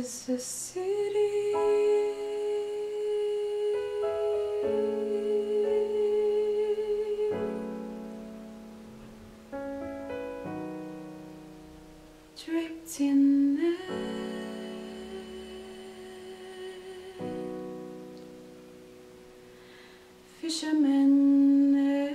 is the city, draped in net, fishermen net,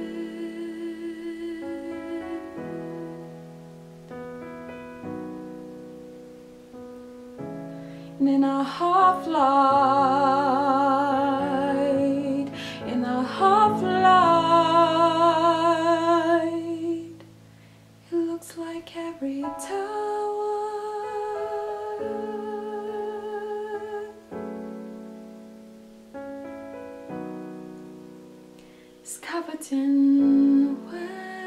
and in a half light, in a half light, it looks like every tower is covered in webs,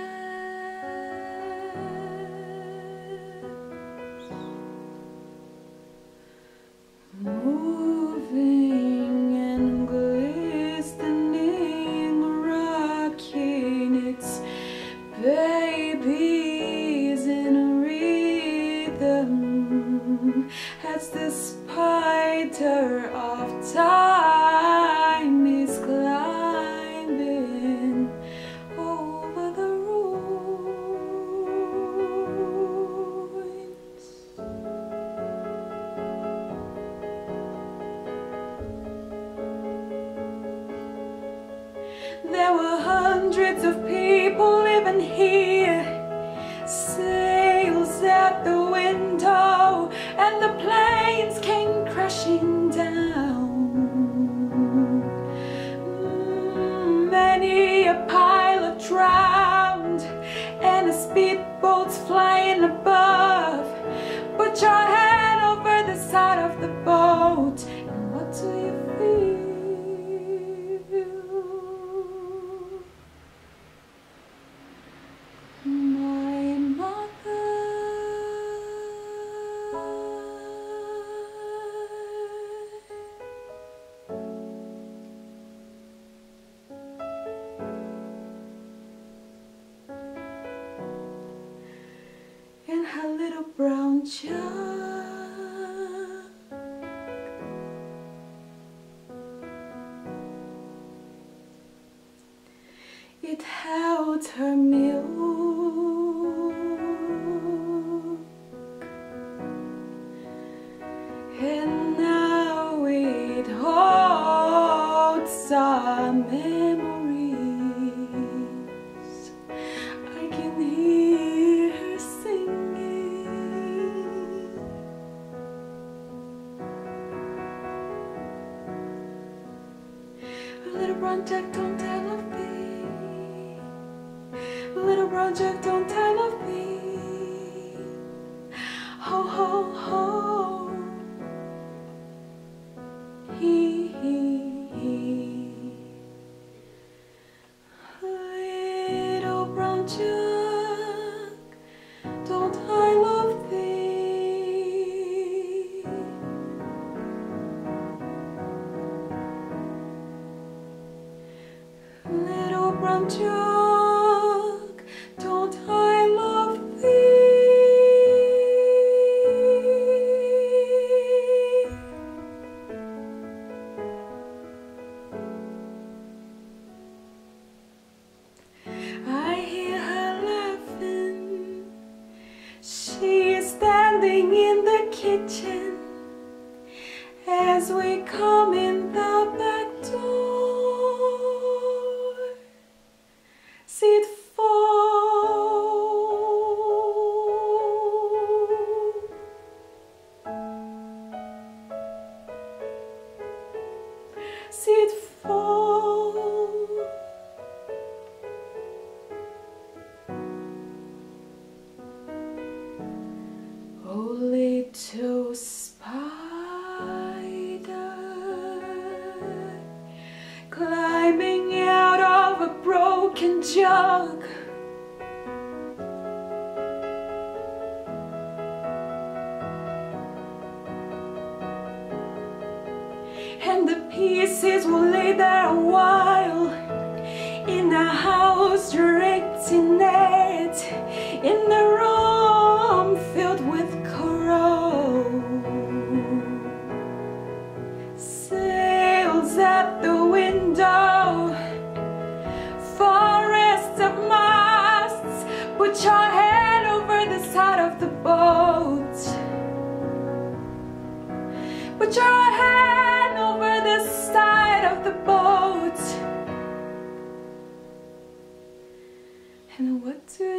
moving and glistening, rocking its babies in a rhythm as the spider of time is climbing over the ruins. There were hundreds of people living here, sails at the window, and the planes came crashing down. Many a pilot drowned, and a speedboat's flying above. Put your hand over the side of the boat, and what do you feel? My mother, and her little brown jug, it held her milk, and now it holds our memories. I can hear her singing. Little brown jug, don't tell of me. Little brown jug, don't tell of me. Ho, ho, ho. He, he. Little brown jug, don't I love thee? Little brown jug, don't I love thee? I hear her laughing. She is standing in the kitchen as we come in the back door. See it fall. See it fall. Oh, little spider, climbing out of a broken jug. And the pieces will lay there a while in a house draped in net, in a room filled with coral. And what do